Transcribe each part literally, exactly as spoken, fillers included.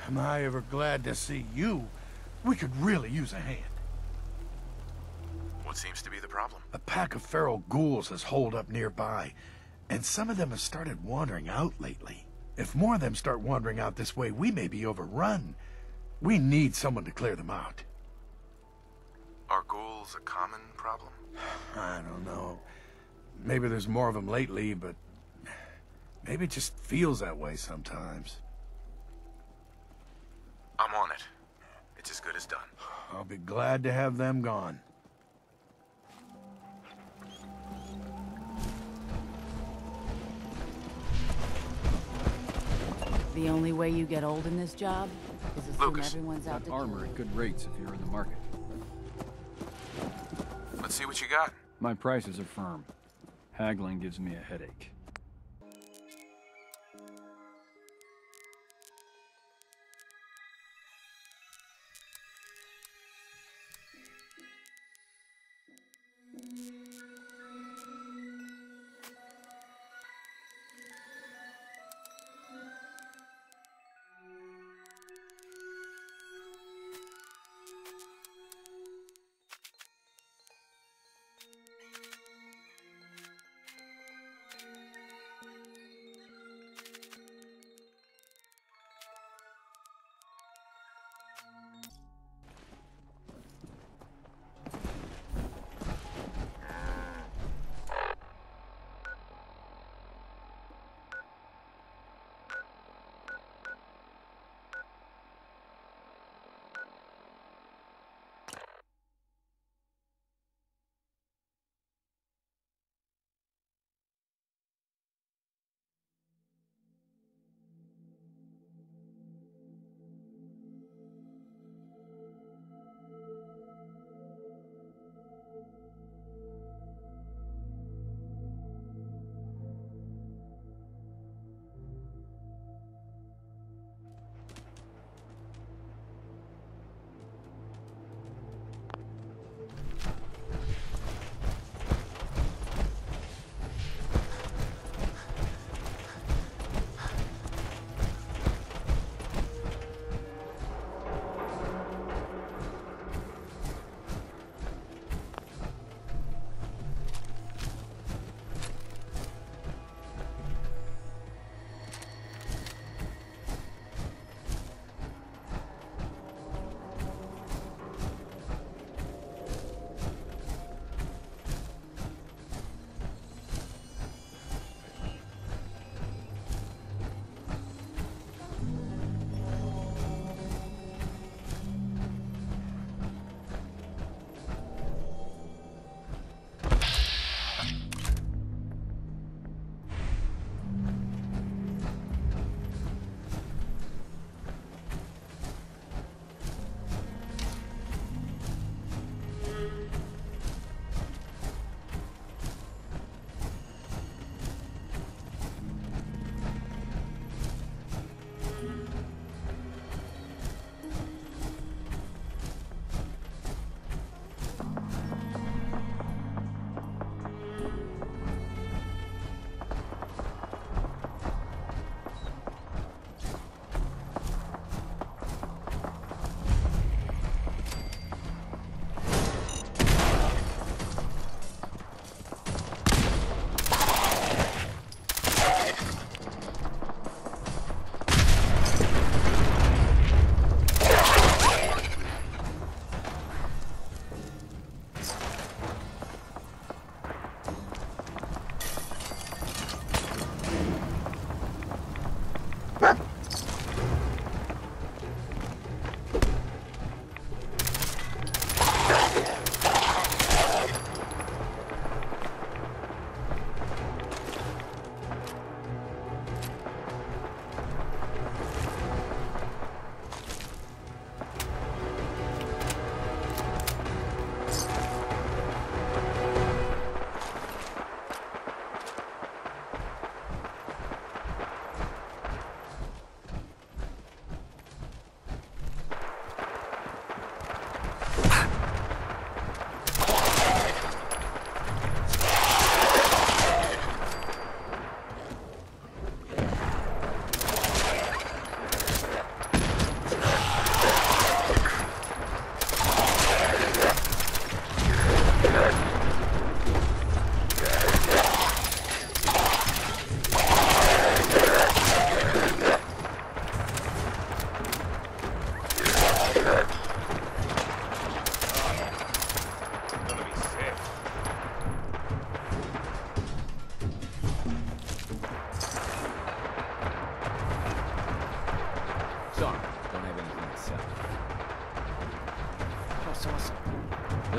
Am I ever glad to see you? We could really use a hand. What seems to be the problem? A pack of feral ghouls has holed up nearby, and some of them have started wandering out lately. If more of them start wandering out this way, we may be overrun. We need someone to clear them out. Are ghouls a common problem? I don't know. Maybe there's more of them lately, but maybe it just feels that way sometimes. I'm on it. It's as good as done. I'll be glad to have them gone. The only way you get old in this job is assume Lucas, everyone's out to Armor kill at you. good rates if you're in the market. Let's see what you got. My prices are firm. Haggling gives me a headache.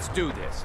Let's do this.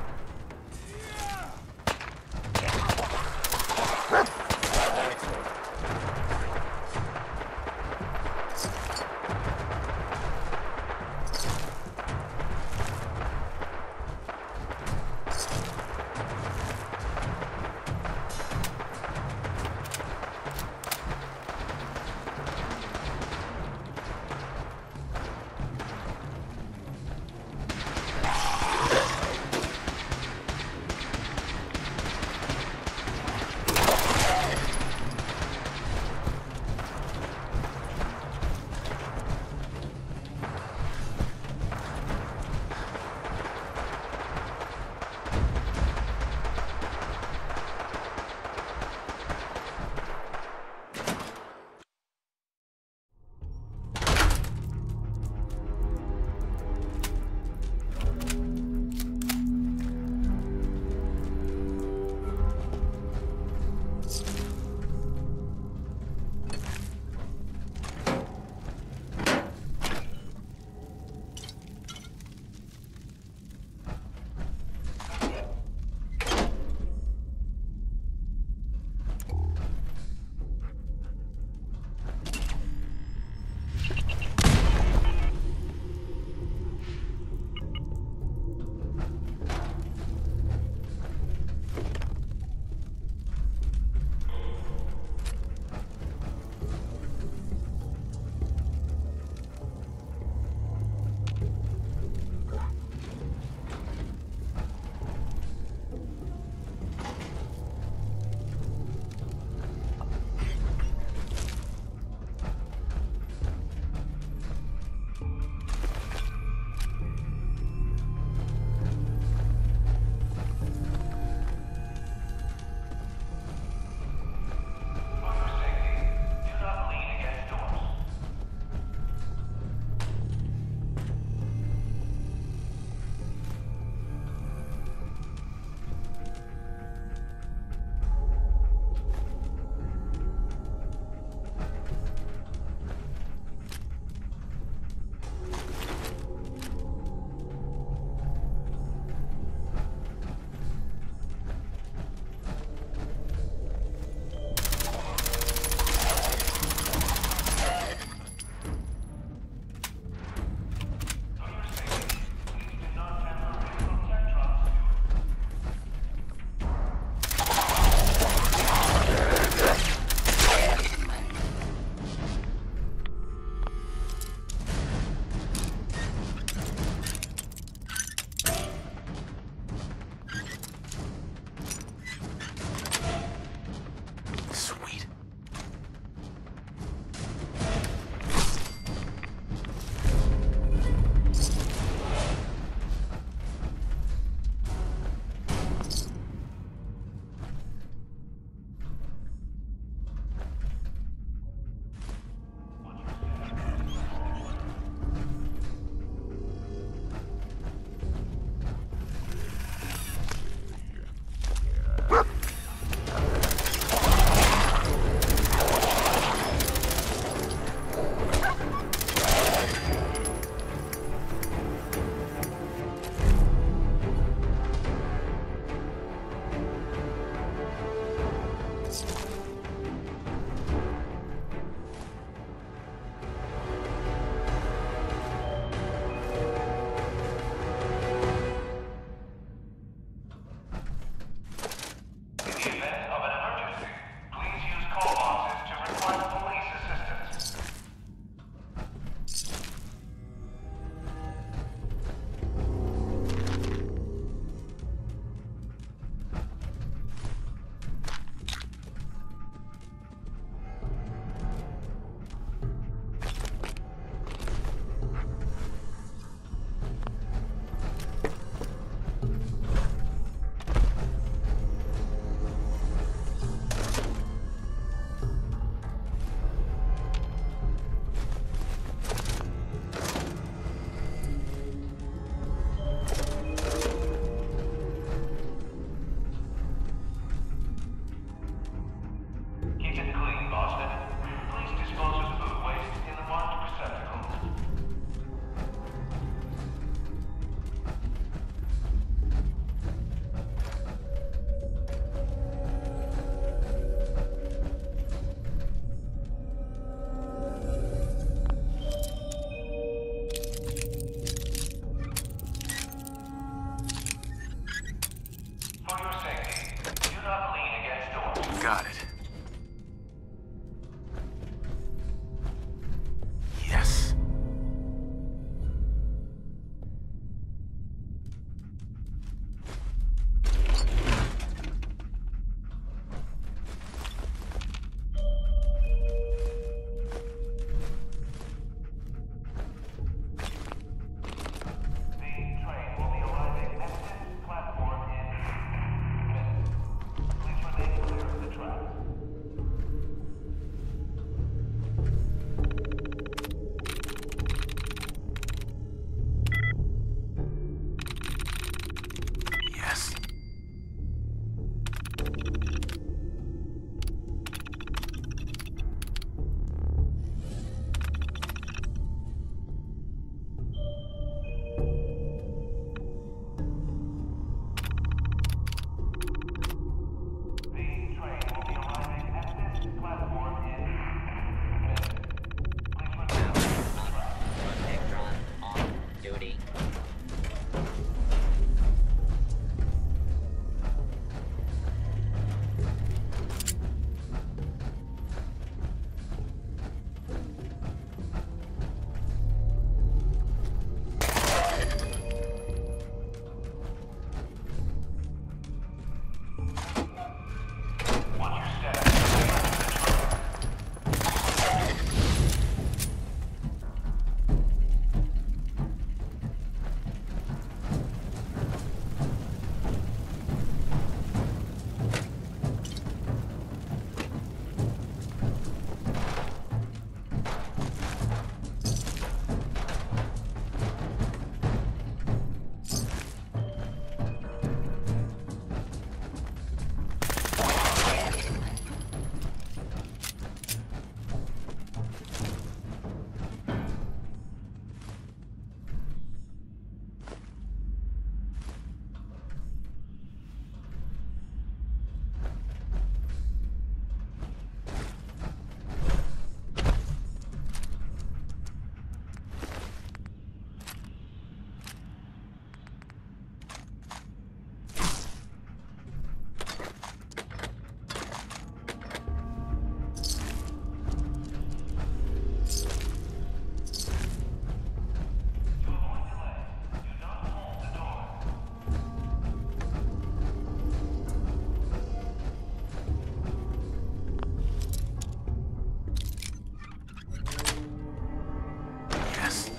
Got it. Yes. Yes. Electron on duty. Yes.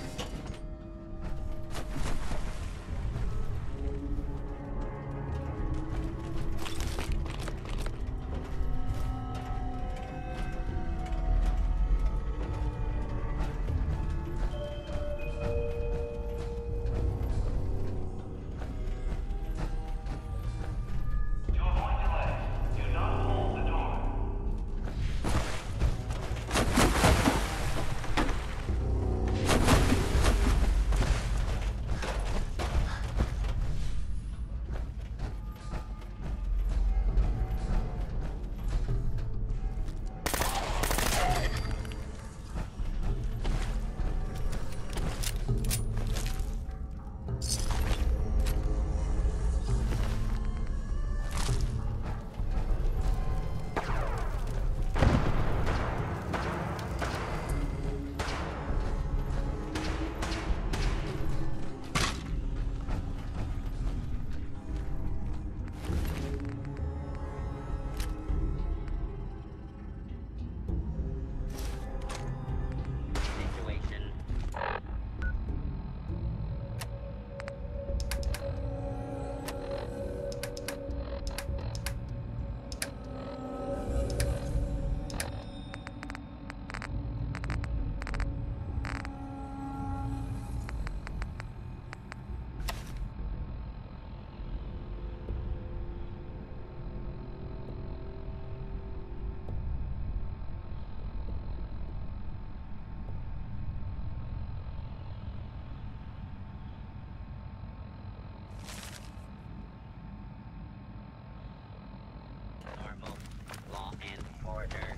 Situation. Normal. Law and order.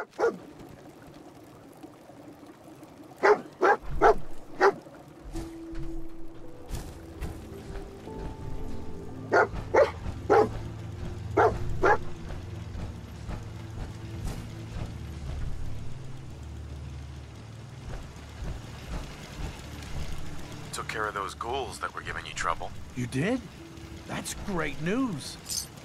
Took care of those ghouls that were giving you trouble. You did? That's great news.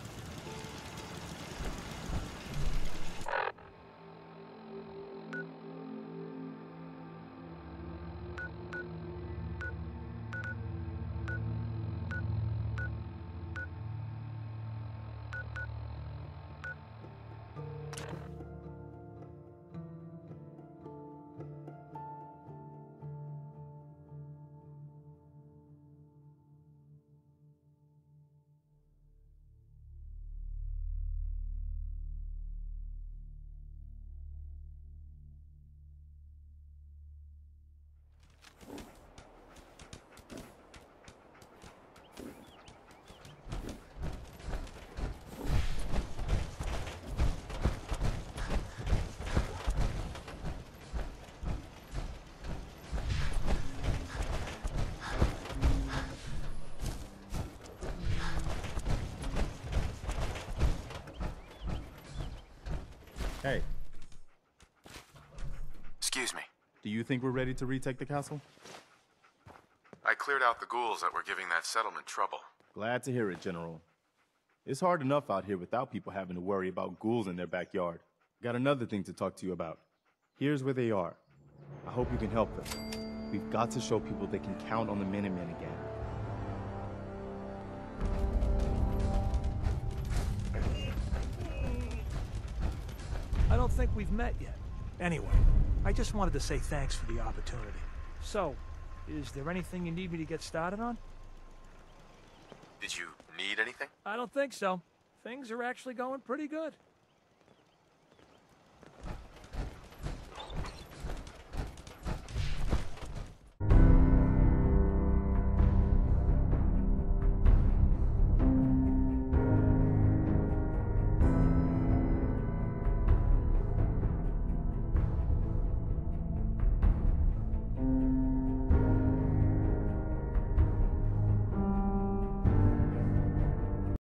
Hey, Excuse me. do you think we're ready to retake the castle? I cleared out the ghouls that were giving that settlement trouble. Glad to hear it, General. It's hard enough out here without people having to worry about ghouls in their backyard. Got another thing to talk to you about. Here's where they are. I hope you can help them. We've got to show people they can count on the Minutemen again. I don't think we've met yet. Anyway, I just wanted to say thanks for the opportunity. So, is there anything you need me to get started on? Did you need anything? I don't think so. Things are actually going pretty good.